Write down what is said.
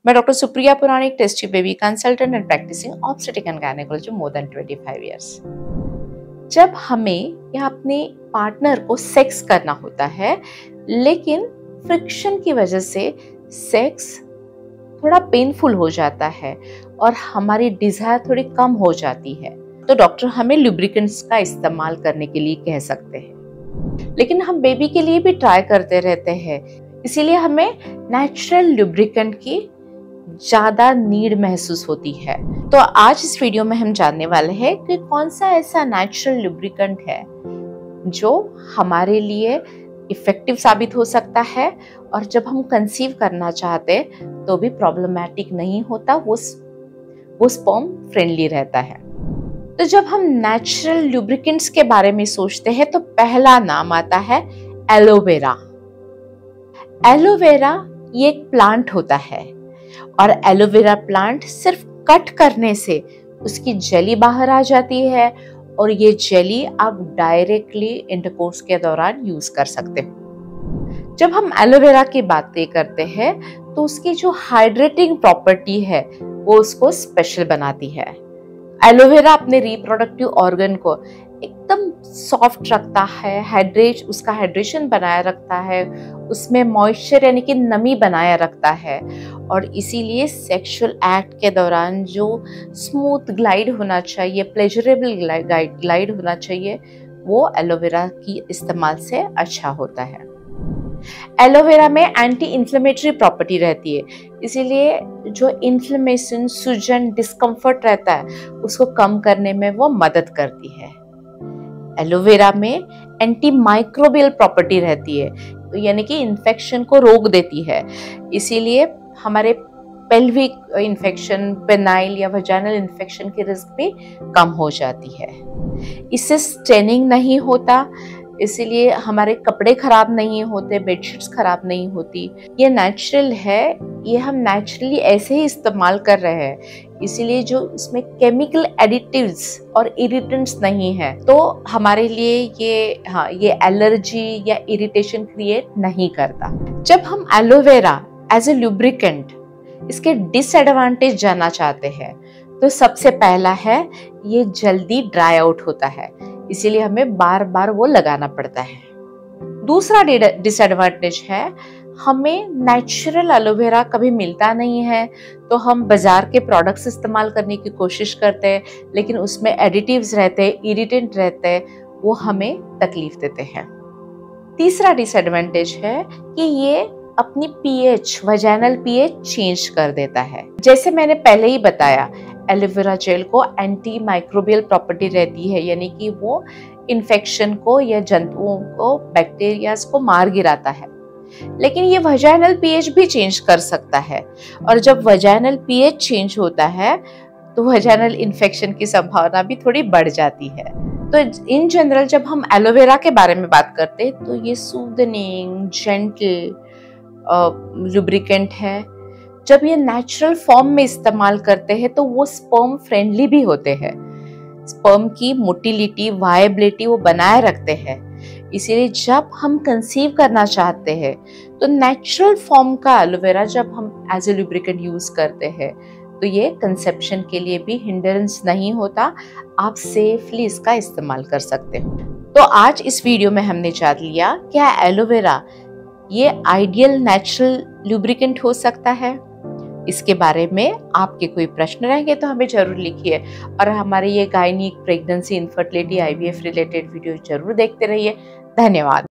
मैं doctor Supriya Puranik, tasty baby consultant and practising obstetric and gynaecology more than 25 years. जब हमें या अपने पार्टनर को सेक्स करना होता है, लेकिन फ्रिक्शन की वजह से सेक्स थोड़ा पेनफुल हो जाता है और हमारी डिजायर थोड़ी कम हो जाती है, तो डॉक्टर हमें लुब्रिकेंट्स का इस्तेमाल करने के लिए कह सकते हैं। लेकिन हम बेबी के लिए भी ट्राई करते रहते हैं, इसीलिए हमें नेचुरल लुब्रिकेंट की ज्यादा नीड महसूस होती है। तो आज इस वीडियो में हम जानने वाले हैं कि कौन सा ऐसा नेचुरल लुब्रिकेंट है जो हमारे लिए इफेक्टिव साबित हो सकता है और जब हम कंसीव करना चाहते तो भी प्रॉब्लमैटिक नहीं होता, वो स्पर्म फ्रेंडली रहता है। तो जब हम नेचुरल लुब्रिकेंट्स के बारे में सोचते हैं तो पहला नाम आता है एलोवेरा। एलोवेरा ये एक प्लांट होता है और एलोवेरा प्लांट सिर्फ कट करने से उसकी जेली बाहर आ जाती है और ये जेली आप डायरेक्टली इंटरकोर्स के दौरान यूज कर सकते हो। जब हम एलोवेरा की बातें करते हैं तो उसकी जो हाइड्रेटिंग प्रॉपर्टी है वो उसको स्पेशल बनाती है। एलोवेरा अपने रिप्रोडक्टिव ऑर्गन को एकदम सॉफ्ट रखता है, उसका हाइड्रेशन बनाए रखता है, उसमें मॉइस्चर यानी कि नमी बनाए रखता है और इसीलिए सेक्सुअल एक्ट के दौरान जो स्मूथ ग्लाइड होना चाहिए, प्लेजरेबल ग्लाइड होना चाहिए, वो एलोवेरा की इस्तेमाल से अच्छा होता है। एलोवेरा में एंटी इंफ्लेमेटरी प्रॉपर्टी रहती है, इसीलिए जो इन्फ्लेमेशन, सूजन, डिस्कम्फर्ट रहता है उसको कम करने में वो मदद करती है। एलोवेरा में एंटी माइक्रोबियल प्रॉपर्टी रहती है, यानी कि इन्फेक्शन को रोक देती है, इसीलिए हमारे पेल्विक इन्फेक्शन, पेनाइल या वजाइनल इन्फेक्शन की रिस्क भी कम हो जाती है। इससे स्टेनिंग नहीं होता, इसीलिए हमारे कपड़े खराब नहीं होते, बेडशीट्स खराब नहीं होती। ये नेचुरल है, ये हम नेचुरली ऐसे ही इस्तेमाल कर रहे हैं, इसीलिए जो इसमें केमिकल एडिटिव्स और इरिटेंट्स नहीं है तो हमारे लिए ये एलर्जी या इरिटेशन क्रिएट नहीं करता। जब हम एलोवेरा एज ए लुब्रिकेंट इसके डिसएडवांटेज जानना चाहते हैं तो सबसे पहला है ये जल्दी ड्राई आउट होता है, इसीलिए हमें बार बार वो लगाना पड़ता है। दूसरा डिसएडवांटेज है हमें नेचुरल एलोवेरा कभी मिलता नहीं है, तो हम बाजार के प्रोडक्ट्स इस्तेमाल करने की कोशिश करते हैं, लेकिन उसमें एडिटिव्स रहते हैं, इरिटेंट रहते हैं, वो हमें तकलीफ देते हैं। तीसरा डिसएडवांटेज है कि ये अपनी पीएच, वजाइनल पीएच चेंज कर देता है। जैसे मैंने पहले ही बताया, एलोवेरा जेल को एंटी माइक्रोबियल प्रॉपर्टी रहती है, यानी कि वो इन्फेक्शन को या जंतुओं को, बैक्टीरियाज को मार गिराता है, लेकिन ये वजाइनल पीएच भी चेंज कर सकता है और जब वजाइनल पीएच चेंज होता है तो वजाइनल इन्फेक्शन की संभावना भी थोड़ी बढ़ जाती है। तो इन जनरल जब हम एलोवेरा के बारे में बात करते हैं तो ये सूदनिंग, जेंटल लुब्रिकेंट है। जब ये नेचुरल फॉर्म में इस्तेमाल करते हैं तो वो स्पर्म फ्रेंडली भी होते हैं, स्पर्म की मोटिलिटी, वायबिलिटी वो बनाए रखते हैं, इसीलिए जब हम कंसीव करना चाहते हैं तो नेचुरल फॉर्म का एलोवेरा जब हम एज ए लुब्रिकेंट यूज करते हैं तो ये कंसेप्शन के लिए भी हिंड्रेंस नहीं होता, आप सेफली इसका इस्तेमाल कर सकते हो। तो आज इस वीडियो में हमने जान लिया क्या एलोवेरा ये आइडियल नेचुरल लुब्रिकेंट हो सकता है। इसके बारे में आपके कोई प्रश्न रहेंगे तो हमें जरूर लिखिए और हमारे ये gynaec, pregnancy, infertility, IVF related video जरूर देखते रहिए। धन्यवाद।